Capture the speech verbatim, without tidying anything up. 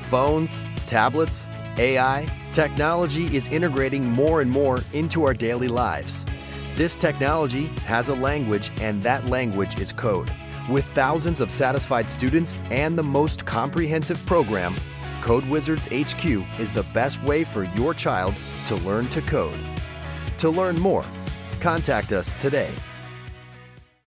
Phones, tablets, A I, technology is integrating more and more into our daily lives. This technology has a language, and that language is code. With thousands of satisfied students and the most comprehensive program, CodeWizards H Q is the best way for your child to learn to code. To learn more, contact us today.